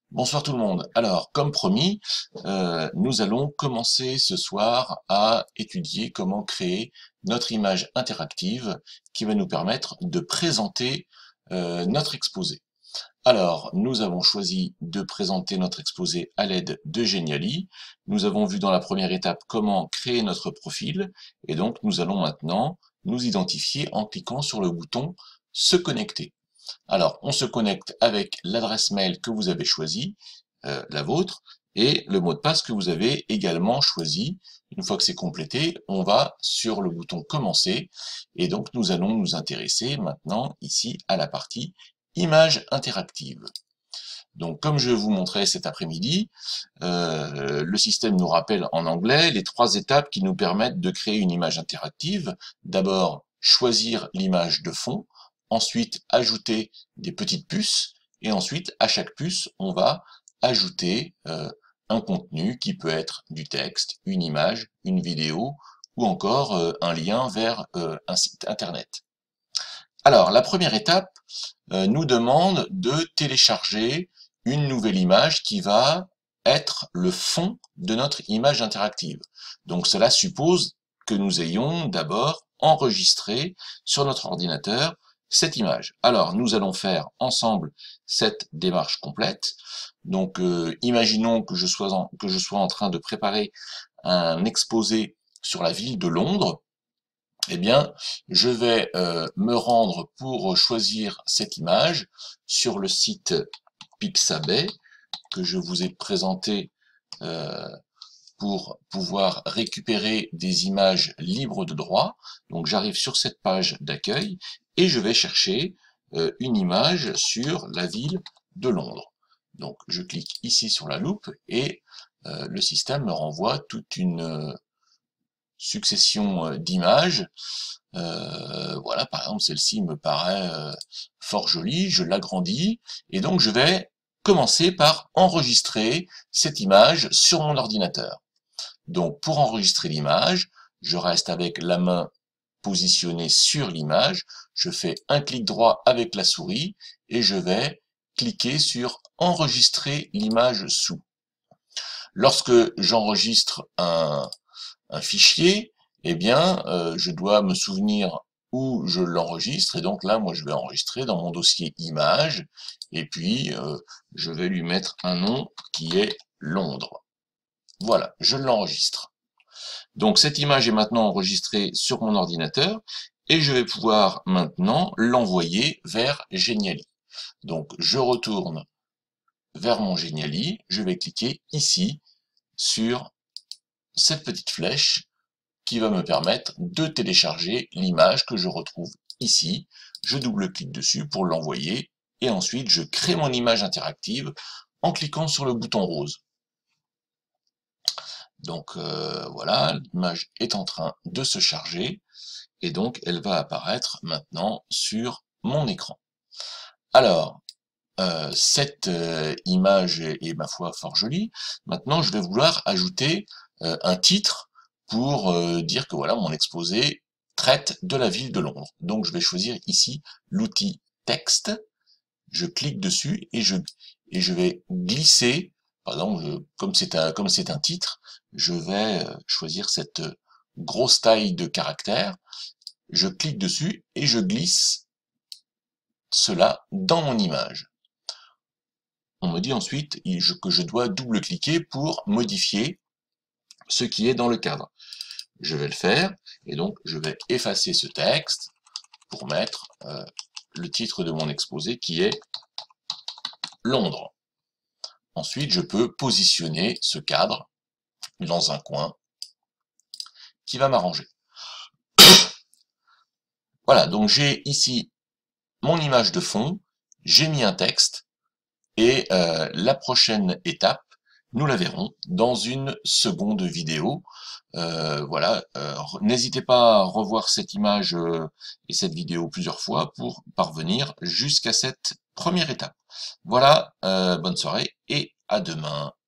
Bonsoir tout le monde. Alors, comme promis, nous allons commencer ce soir à étudier comment créer notre image interactive qui va nous permettre de présenter notre exposé. Alors, nous avons choisi de présenter notre exposé à l'aide de Geniali. Nous avons vu dans la première étape comment créer notre profil et donc nous allons maintenant nous identifier en cliquant sur le bouton « Se connecter ». Alors, on se connecte avec l'adresse mail que vous avez choisie, la vôtre, et le mot de passe que vous avez également choisi. Une fois que c'est complété, on va sur le bouton Commencer, et donc nous allons nous intéresser maintenant ici à la partie Image interactive. Donc, comme je vous montrais cet après-midi, le système nous rappelle en anglais les 3 étapes qui nous permettent de créer une image interactive. D'abord, choisir l'image de fond, ensuite ajouter des petites puces, et ensuite, à chaque puce, on va ajouter un contenu qui peut être du texte, une image, une vidéo, ou encore un lien vers un site internet. Alors, la première étape nous demande de télécharger une nouvelle image qui va être le fond de notre image interactive. Donc cela suppose que nous ayons d'abord enregistré sur notre ordinateur cette image. Alors nous allons faire ensemble cette démarche complète. Donc imaginons que je sois en train de préparer un exposé sur la ville de Londres. Eh bien, je vais me rendre pour choisir cette image sur le site Pixabay que je vous ai présenté pour pouvoir récupérer des images libres de droit. Donc j'arrive sur cette page d'accueil et je vais chercher une image sur la ville de Londres. Donc je clique ici sur la loupe et le système me renvoie toute une succession d'images. Voilà, par exemple, celle-ci me paraît fort jolie, je l'agrandis, et donc je vais commencer par enregistrer cette image sur mon ordinateur. Donc, pour enregistrer l'image, je reste avec la main positionnée sur l'image, je fais un clic droit avec la souris, et je vais cliquer sur enregistrer l'image sous. Lorsque j'enregistre un fichier, eh bien, je dois me souvenir où je l'enregistre, et donc là, moi, je vais enregistrer dans mon dossier image, et puis je vais lui mettre un nom qui est Londres. Voilà, je l'enregistre. Donc cette image est maintenant enregistrée sur mon ordinateur, et je vais pouvoir maintenant l'envoyer vers Geniali. Donc je retourne vers mon Geniali, je vais cliquer ici sur cette petite flèche qui va me permettre de télécharger l'image que je retrouve ici. Je double-clique dessus pour l'envoyer et ensuite je crée mon image interactive en cliquant sur le bouton rose. Donc voilà, l'image est en train de se charger et donc elle va apparaître maintenant sur mon écran. Alors, cette image est ma foi fort jolie. Maintenant, je vais vouloir ajouter un titre pour dire que voilà, mon exposé traite de la ville de Londres. Donc je vais choisir ici l'outil texte, je clique dessus et je vais glisser, par exemple, comme c'est un titre, je vais choisir cette grosse taille de caractères, je clique dessus et je glisse cela dans mon image. On me dit ensuite que je dois double-cliquer pour modifier ce qui est dans le cadre. Je vais le faire, et donc je vais effacer ce texte pour mettre le titre de mon exposé qui est Londres. Ensuite, je peux positionner ce cadre dans un coin qui va m'arranger. Voilà, donc j'ai ici mon image de fond, j'ai mis un texte, et la prochaine étape, nous la verrons dans une seconde vidéo. Voilà, n'hésitez pas à revoir cette image et cette vidéo plusieurs fois pour parvenir jusqu'à cette première étape. Voilà, bonne soirée et à demain.